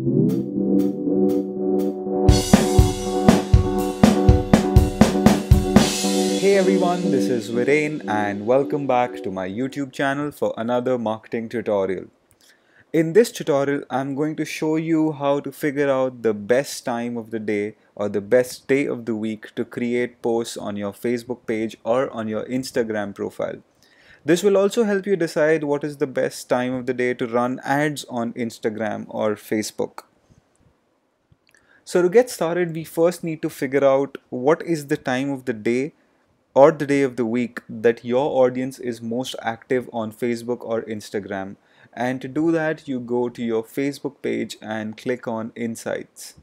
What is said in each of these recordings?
Hey everyone, this is Viren and welcome back to my YouTube channel for another marketing tutorial. In this tutorial, I'm going to show you how to figure out the best time of the day or the best day of the week to create posts on your Facebook page or on your Instagram profile. This will also help you decide what is the best time of the day to run ads on Instagram or Facebook. So to get started, we first need to figure out what is the time of the day or the day of the week that your audience is most active on Facebook or Instagram. And to do that, you go to your Facebook page and click on Insights.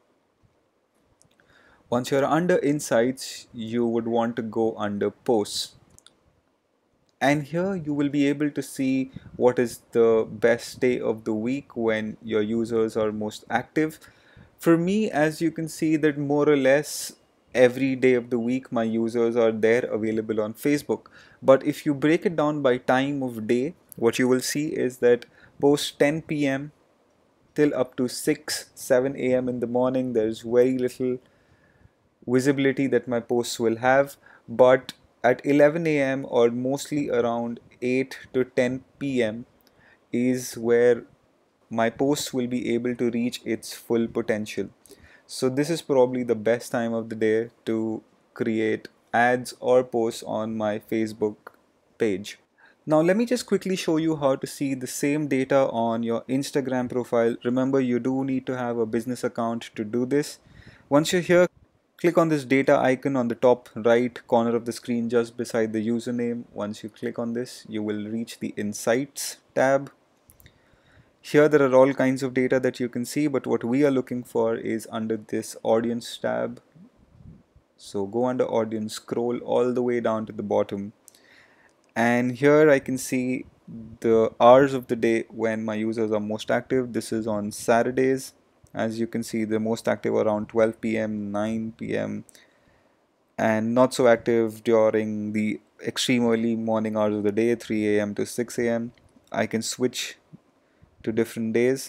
Once you're under Insights, you would want to go under Posts. And here you will be able to see what is the best day of the week when your users are most active. For me, as you can see, that more or less every day of the week my users are there available on Facebook. But if you break it down by time of day, what you will see is that post 10 p.m. till up to 7 a.m. in the morning, there's very little visibility that my posts will have. But at 11 a.m. or mostly around 8 to 10 p.m. is where my posts will be able to reach its full potential. So this is probably the best time of the day to create ads or posts on my Facebook page. Now let me just quickly show you how to see the same data on your Instagram profile. Remember, you do need to have a business account to do this. Once you're here, click on this data icon on the top right corner of the screen just beside the username. Once you click on this, you will reach the Insights tab. Here there are all kinds of data that you can see, but what we are looking for is under this audience tab. So go under audience, scroll all the way down to the bottom, and here I can see the hours of the day when my users are most active. This is on Saturdays. As you can see, they're most active around 12 p.m., 9 p.m. and not so active during the extreme early morning hours of the day, 3 a.m. to 6 a.m. I can switch to different days.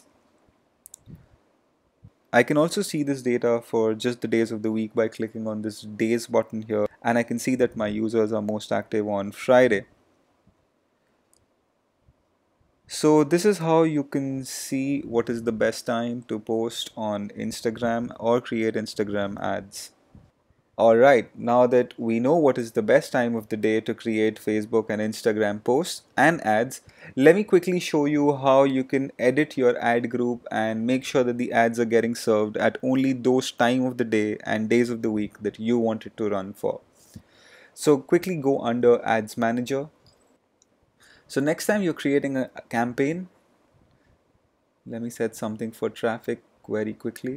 I can also see this data for just the days of the week by clicking on this days button here, and I can see that my users are most active on Friday. So this is how you can see what is the best time to post on Instagram or create Instagram ads. Alright, now that we know what is the best time of the day to create Facebook and Instagram posts and ads, let me quickly show you how you can edit your ad group and make sure that the ads are getting served at only those time of the day and days of the week that you want it to run for. So quickly go under Ads Manager. So next time you're creating a campaign, let me set something for traffic very quickly.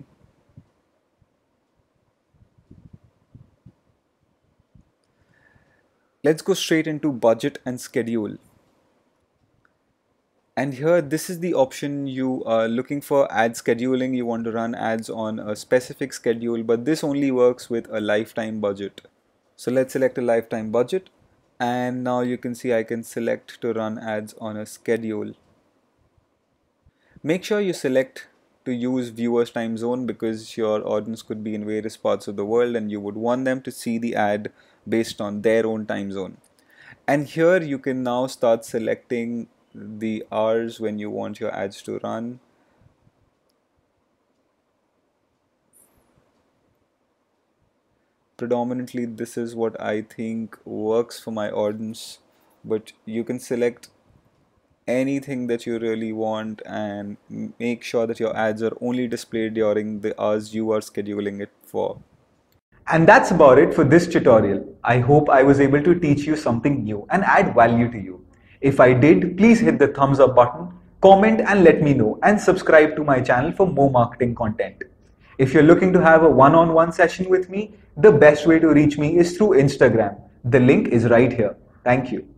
Let's go straight into budget and schedule. And here, this is the option you are looking for: ad scheduling. You want to run ads on a specific schedule, but this only works with a lifetime budget. So let's select a lifetime budget. And now you can see I can select to run ads on a schedule. Make sure you select to use viewers time zone because your audience could be in various parts of the world and you would want them to see the ad based on their own time zone. And here you can now start selecting the hours when you want your ads to run. Predominantly this is what I think works for my audience, but you can select anything that you really want and make sure that your ads are only displayed during the hours you are scheduling it for. And that's about it for this tutorial. I hope I was able to teach you something new and add value to you. If I did, please hit the thumbs up button, comment and let me know, and subscribe to my channel for more marketing content. If you're looking to have a one-on-one session with me, the best way to reach me is through Instagram. The link is right here. Thank you.